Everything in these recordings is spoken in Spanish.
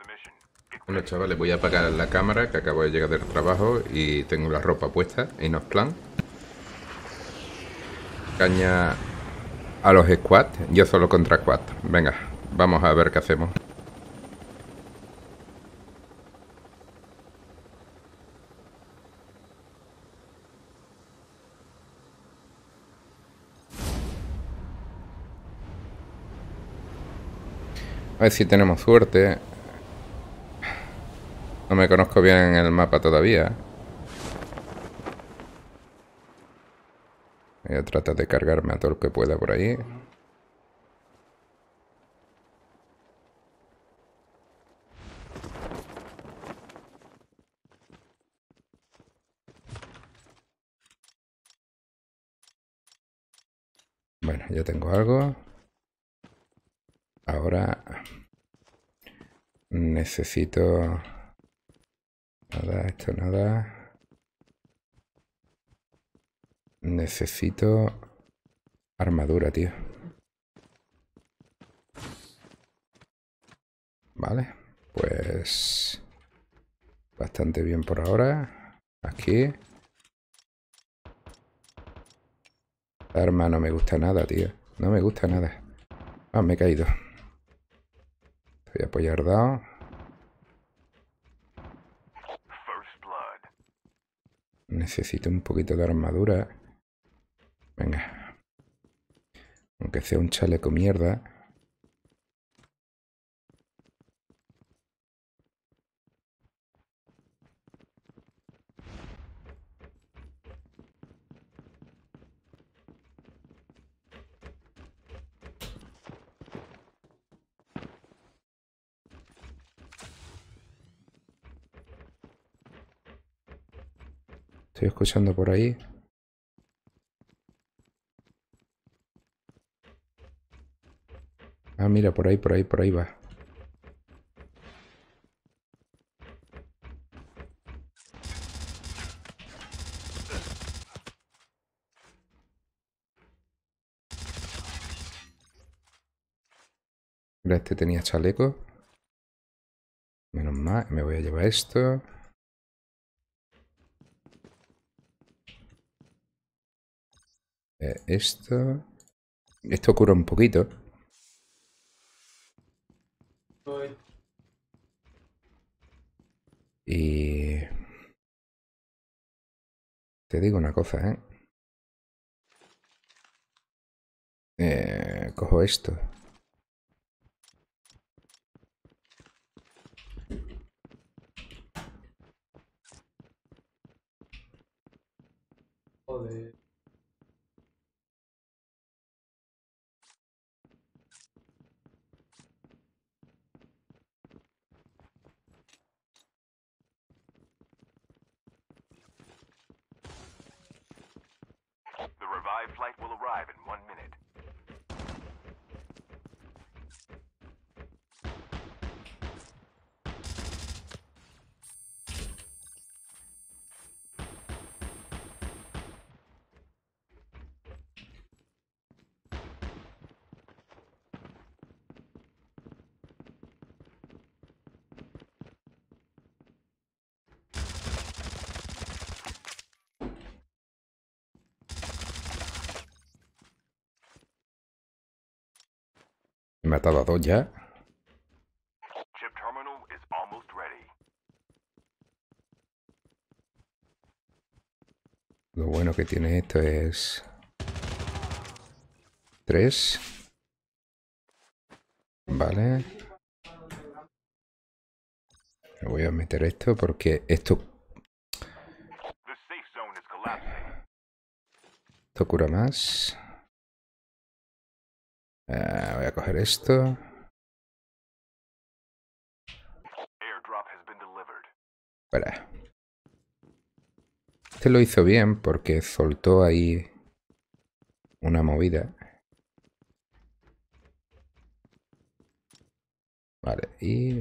Bueno, chavales, voy a apagar la cámara que acabo de llegar del trabajo y tengo la ropa puesta. Enough plan. Caña a los squad. Yo solo contra squad. Venga, vamos a ver qué hacemos. A ver si tenemos suerte. No me conozco bien el mapa todavía. Voy a tratar de cargarme a todo lo que pueda por ahí. Bueno, ya tengo algo. Ahora necesito... Nada, esto nada. Necesito armadura, tío. Vale, pues... Bastante bien por ahora. Aquí. La arma no me gusta nada, tío. No me gusta nada. Ah, me he caído. Voy a apoyar dado. Necesito un poquito de armadura. Venga. Aunque sea un chaleco mierda. Estoy escuchando por ahí. Ah, mira, por ahí va. Mira, este tenía chaleco. Menos mal, me voy a llevar esto. Esto. Esto cura un poquito. Y... Te digo una cosa, ¿eh? Cojo esto. The revived flight will arrive in 1 minute. He matado a dos ya. Chip terminal is almost ready. Lo bueno que tiene esto es... 3. Vale. Me voy a meter esto porque esto The safe zone is collapsing. cura más. Voy a coger esto. Airdrop has been delivered. Espera. Este lo hizo bien porque soltó ahí una movida. Vale, y...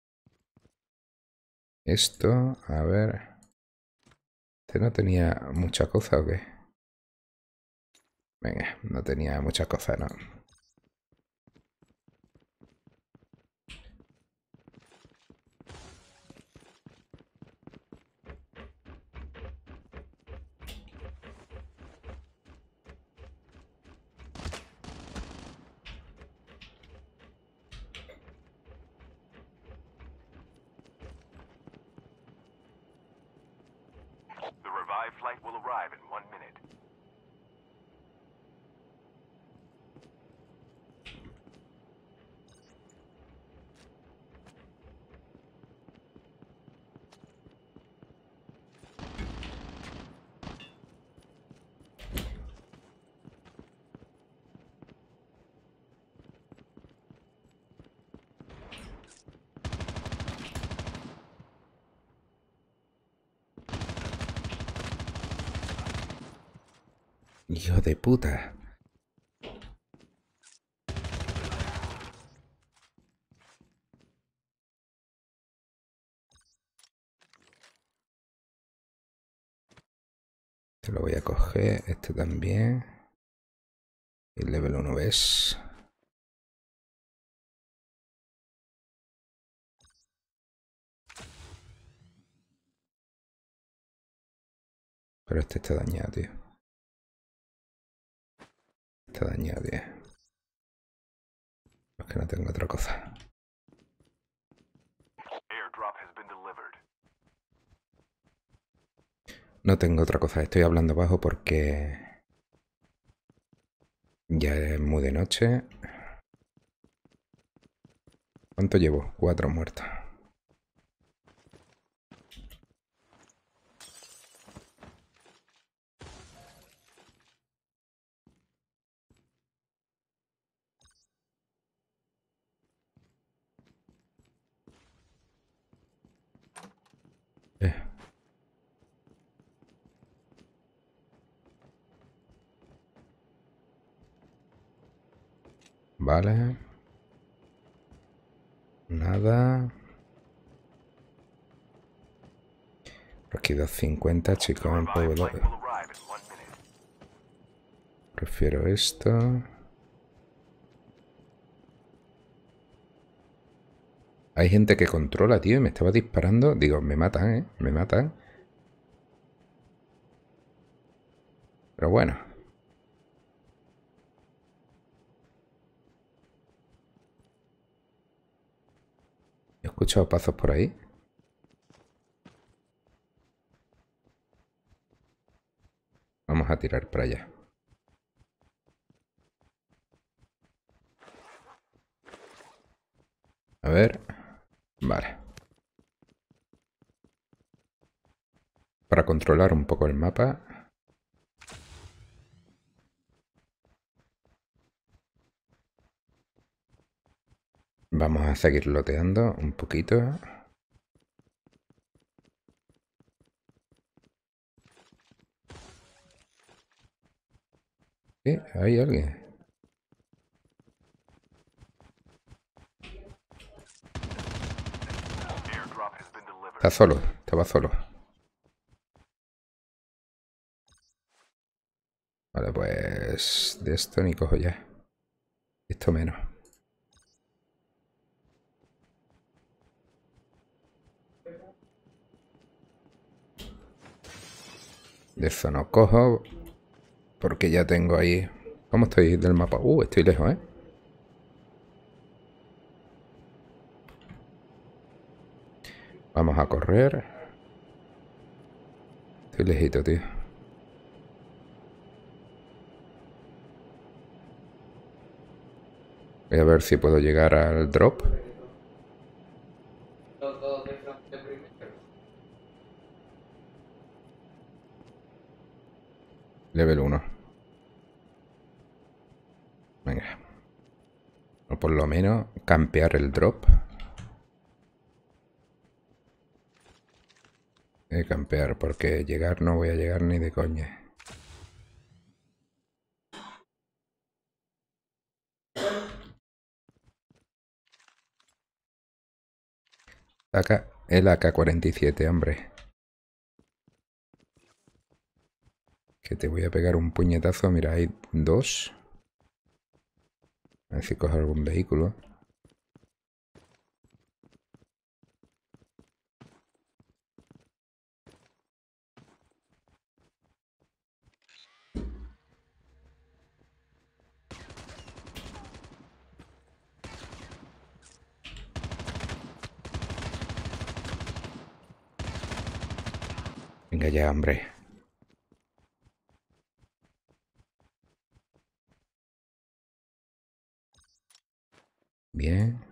Esto, a ver... Este no tenía mucha cosa, ¿o qué? Venga, no tenía mucha cosa, ¿no? Hijo de puta. Te lo voy a coger. Este también. Y el level 1 ves. Pero este está dañado, tío. Está dañado, tío. Es que no tengo otra cosa. Airdrop has been delivered. No tengo otra cosa. Estoy hablando bajo porque ya es muy de noche. ¿Cuánto llevo? 4 muertos. Eh. Vale. Nada. Aquí 250, chicos, en Revived PW. flight will arrive in 1 minute. Prefiero esto. Hay gente que controla, tío, y me estaba disparando. Digo, me matan, ¿eh? Me matan. Pero bueno. He escuchado pasos por ahí. Vamos a tirar para allá. A ver. Vale. Para controlar un poco el mapa. Vamos a seguir loteando un poquito. ¿Hay alguien? Airdrop has been delivered. Está solo, estaba solo. Vale, pues de esto ni cojo ya. Esto menos. De eso no cojo. Porque ya tengo ahí... ¿Cómo estoy del mapa? Estoy lejos, ¿eh? Vamos a correr. Estoy lejito, tío. Voy a ver si puedo llegar al drop. Level 1. Venga. O por lo menos campear el drop. Campear, porque llegar no voy a llegar ni de coña. Acá, el AK-47, hombre. Que te voy a pegar un puñetazo. Mira, hay 2. A ver si cojo algún vehículo. Venga ya, hombre. Bien.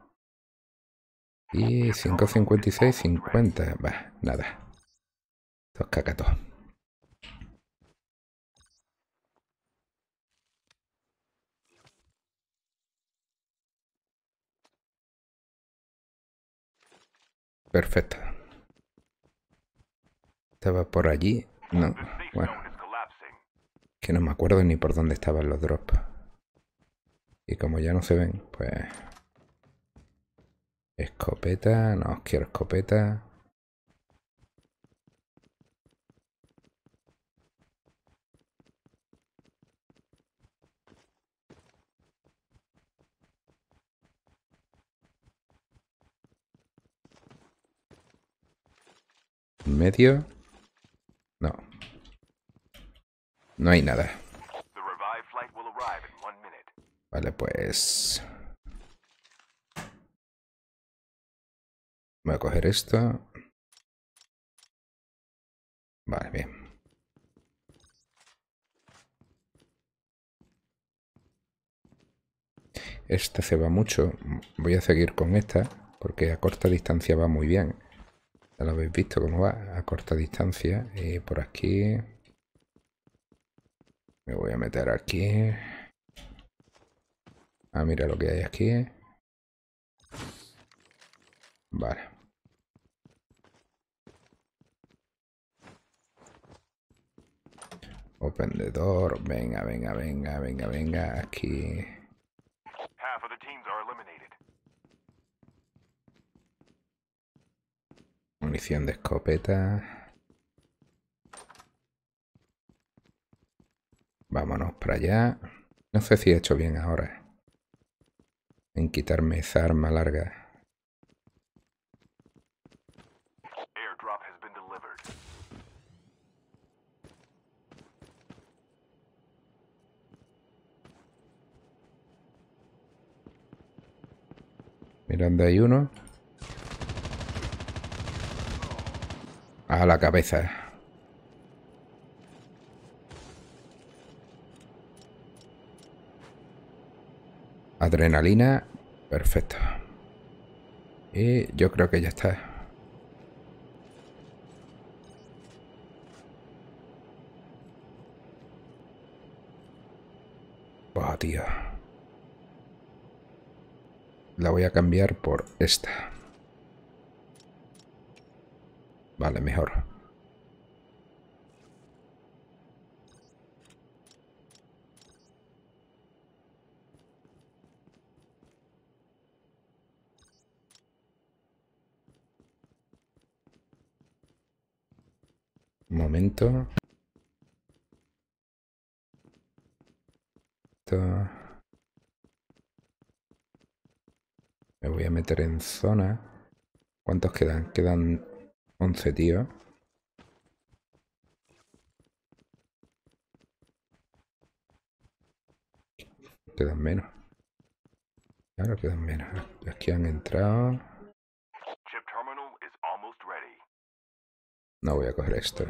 Y 5.56, 50. Va, nada. Esto es cacato. Perfecto. Estaba por allí. No. The safe Bueno. zone is collapsing. Que no me acuerdo ni por dónde estaban los drops. Y como ya no se ven, pues... Escopeta, no quiero escopeta. En medio. No. No hay nada. The revived flight will arrive in 1 minute. Vale, pues... Voy a coger esto. Vale, bien. Esta se va mucho. Voy a seguir con esta, porque a corta distancia va muy bien. Ya lo habéis visto cómo va a corta distancia. Y por aquí... Me voy a meter aquí. Ah, mira lo que hay aquí. Vale. Open the door. Venga, venga, venga, venga, venga. Aquí. Half of the teams are eliminated. Munición de escopeta. Vámonos para allá. No sé si he hecho bien ahora en quitarme esa arma larga. Airdrop has been delivered. Mira dónde hay uno. A la cabeza. Adrenalina. Perfecto. Y yo creo que ya está. Buah, tío. La voy a cambiar por esta. Vale, mejor. Un momento. Me voy a meter en zona. ¿Cuántos quedan? Quedan 11, tío. Quedan menos. Claro, quedan menos. Aquí han entrado. Chip terminal is almost ready. No voy a coger esto.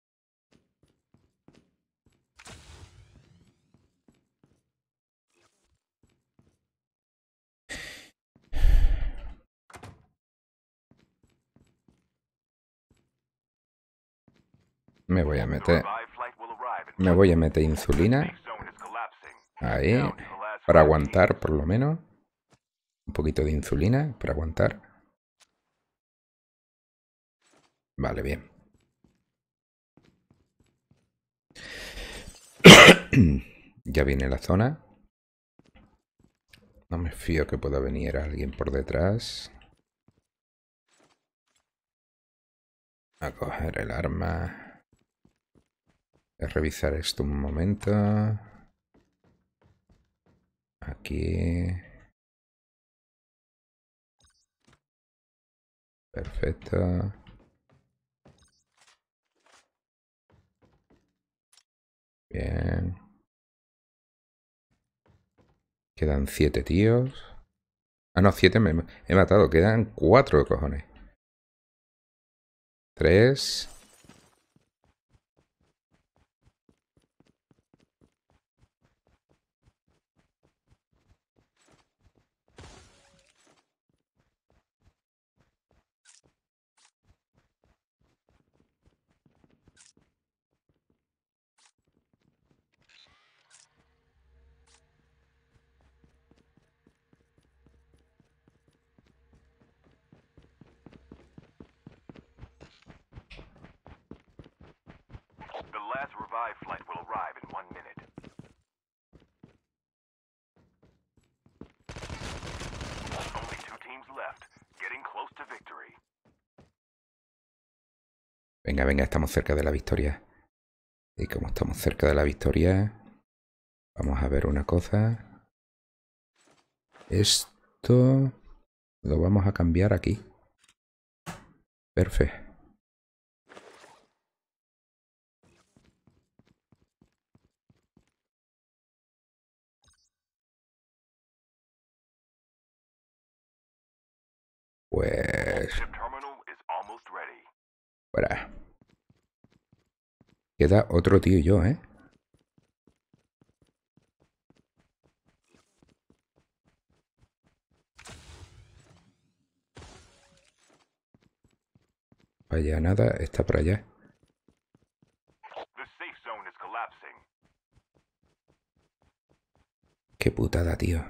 Me voy a The meter. revived flight will arrive in Me 1 voy a minute. meter insulina. Safe zone is collapsing. Ahí. Down to the last Para 5 aguantar, por lo menos. Un poquito de insulina para aguantar. Vale, bien. Ya viene la zona. No me fío que pueda venir alguien por detrás. A coger el arma. Voy a revisar esto un momento. Aquí. Perfecto. Bien. Quedan 7 tíos. Ah, no, 7 me he matado. Quedan 4, cojones. 3. The last revived flight will arrive in 1 minute. Venga, venga, estamos cerca de la victoria. Y como estamos cerca de la victoria, vamos a ver una cosa. Esto lo vamos a cambiar aquí. Perfecto. Pues... Chip terminal is almost ready. Fuera. Queda otro tío y yo, ¿eh? Para allá nada, está para allá. The safe zone is collapsing. Qué putada, tío.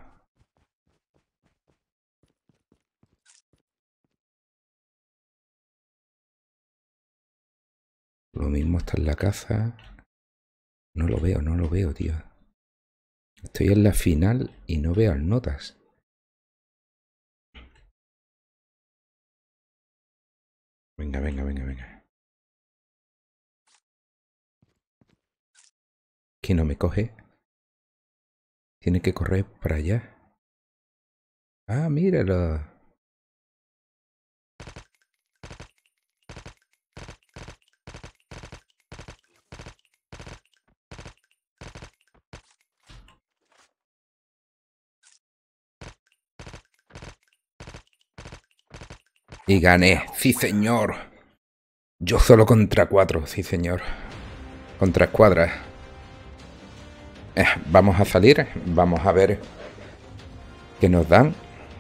Lo mismo está en la caza. No lo veo, tío. Estoy en la final y no veo al notas. Venga, venga, venga, venga. Que no me coge. Tiene que correr para allá. Ah, míralo. Y gané. Sí, señor. Yo solo contra 4. Sí, señor. Contra escuadras. Vamos a salir. Vamos a ver qué nos dan.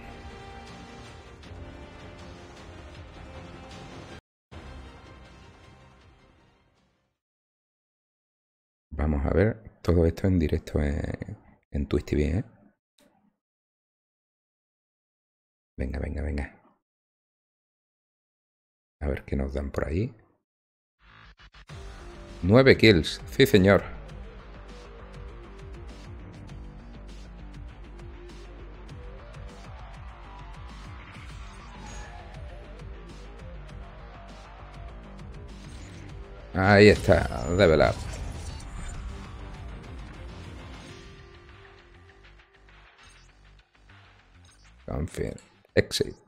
Vamos a ver todo esto en directo en Twitch TV, ¿eh? Venga, venga, venga. A ver qué nos dan por ahí. 9 kills. Sí, señor. Ahí está. Level up. Confirm. Exit.